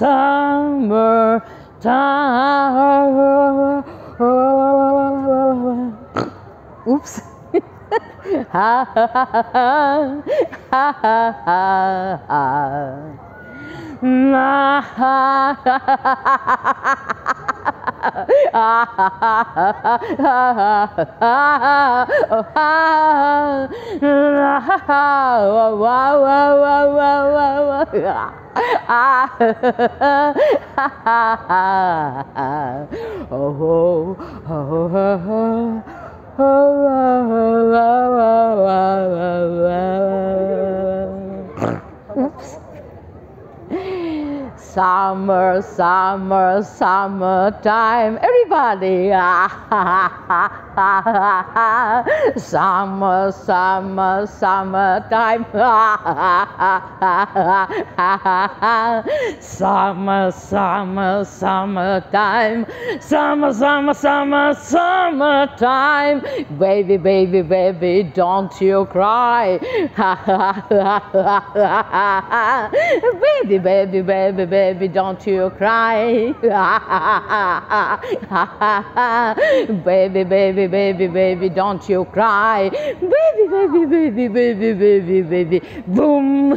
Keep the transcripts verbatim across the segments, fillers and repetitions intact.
summer time. Oops. Ha ha ha ha ha ha ha. Na ha ha Oops. Summer, summer, summertime, everybody. Summer, summer, summertime. Summer, summer, summertime. Summer, summer, summer, summertime. Baby, baby, baby, don't you cry. Baby, baby, baby, baby, don't you cry. Baby, baby, baby, baby, don't you cry. Baby, baby, baby, baby, baby, baby, boom.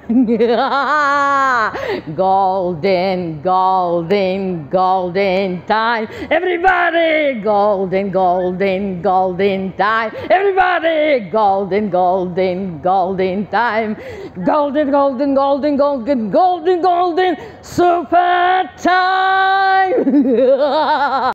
Golden, golden, golden time. Everybody, golden, golden, golden time. Everybody, golden, golden, golden time. Golden, golden, golden, golden, golden, golden, super time.